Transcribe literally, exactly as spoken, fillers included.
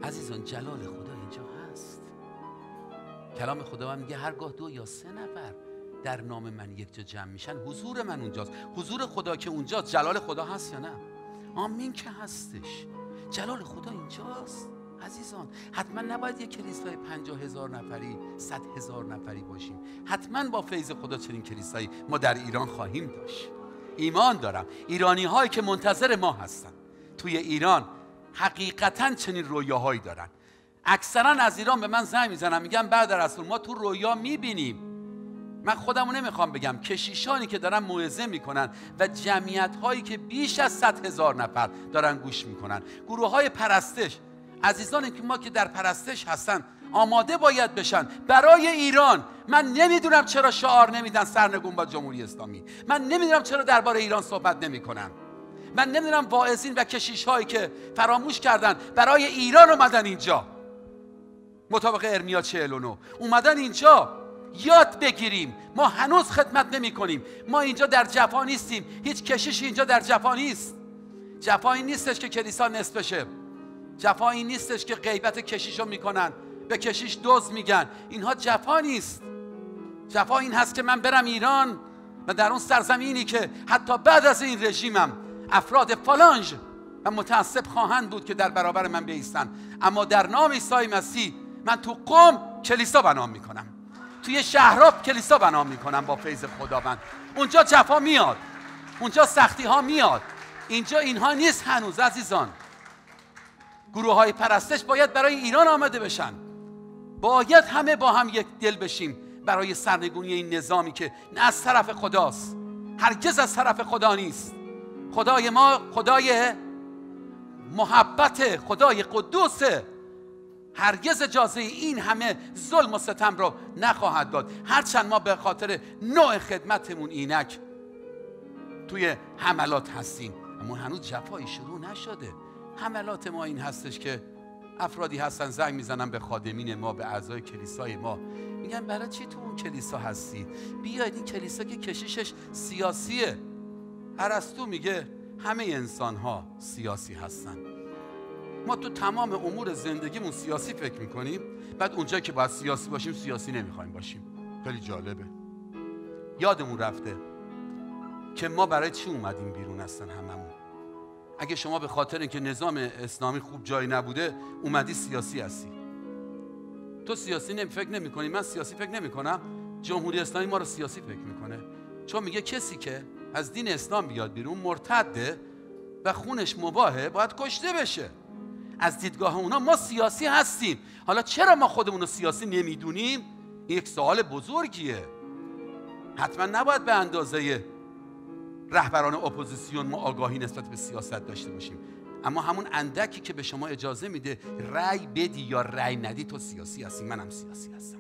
عزیزان جلال خدا اینجا هست. کلام خدا میگه هرگاه دو یا سه نفر در نام من یک جا جمع میشن حضور من اونجاست. حضور خدا که اونجاست، جلال خدا هست یا نه؟ آمین که هستش. جلال خدا اینجاست عزیزان. حتما نباید یک کلیسای پنجاه هزار نفری، صد هزار نفری باشیم. حتما با فیض خدا چنین کلیسایی ما در ایران خواهیم داشت. ایمان دارم ایرانی هایی که منتظر ما هستن توی ایران حقیقتا چنین رویاهایی دارن. اکثرا از ایران به من زنگ میزنن میگن بعد رسول ما تو رویا میبینیم. من خودمو نمیخوام بگم، کشیشانی که دارن موعظه میکنن و جمعیت هایی که بیش از صد هزار نفر دارن گوش میکنن، گروه های پرستش، عزیزانی که ما که در پرستش هستن آماده باید بشن برای ایران. من نمیدونم چرا شعار نمیدن سرنگون با جمهوری اسلامی. من نمیدونم چرا درباره ایران صحبت نمیکنن. من نمیدونم واعظین و کشیش هایی که فراموش کردن برای ایران اومدن اینجا، مطابق ارمیا چهل و نه اومدن اینجا یاد بگیریم. ما هنوز خدمت نمی کنیم. ما اینجا در جفا نیستیم. هیچ کشیش اینجا در جفا نیست. جفا این نیستش که کلیسا نصف بشه. جفا این نیستش که غیبت کشیشو میکنن، به کشیش دزد میگن. اینها جفا نیست. جفا این هست که من برم ایران و در اون سرزمینی که حتی بعد از این رژیمم افراد فالانژ و متعصب خواهند بود که در برابر من بایستن، اما در نام عیسی مسیح من تو قم کلیسا بنا میکنم، توی شهرها کلیسا بنا میکنم با فیض خداوند. اونجا جفا میاد، اونجا سختی ها میاد، اینجا اینها نیست هنوز عزیزان. گروه های پرستش باید برای ایران آمده بشن. باید همه با هم یک دل بشیم برای سرنگونی این نظامی که نه از طرف خداست، هرگز از طرف خدا نیست. خدای ما خدای محبت، خدای قدوسه. هرگز اجازه این همه ظلم و ستم رو نخواهد داد. هرچند ما به خاطر نوع خدمتمون اینک توی حملات هستیم، اما هنوز جفایی شروع نشده. حملات ما این هستش که افرادی هستن زنگ میزنن به خادمین ما، به اعضای کلیسای ما، میگن برای چی تو اون کلیسا هستی؟ بیاید این کلیسا که کشیشش سیاسیه. ارسطو میگه همه انسان ها سیاسی هستن. ما تو تمام امور زندگیمون سیاسی فکر میکنیم، بعد اونجا که باید سیاسی باشیم سیاسی نمیخوایم باشیم. خیلی جالبه. یادمون رفته که ما برای چی اومدیم بیرون هستن هممون. اگه شما به خاطر اینکه نظام اسلامی خوب جایی نبوده اومدی سیاسی هستی، تو سیاسی نمی فکر نمی کنی. من سیاسی فکر نمی کنم. جمهوری اسلامی ما رو سیاسی فکر میکنه، چون میگه کسی که از دین اسلام بیاد بیرون مرتده و خونش مباهه، باید کشته بشه. از دیدگاه اونا ما سیاسی هستیم. حالا چرا ما خودمون رو سیاسی نمیدونیم؟ این یک سوال بزرگیه. حتما نباید به اندازه رهبران اپوزیسیون ما آگاهی نسبت به سیاست داشته باشیم، اما همون اندکی که به شما اجازه میده رأی بدی یا رأی ندی تو سیاسی هستی. منم سیاسی هستم.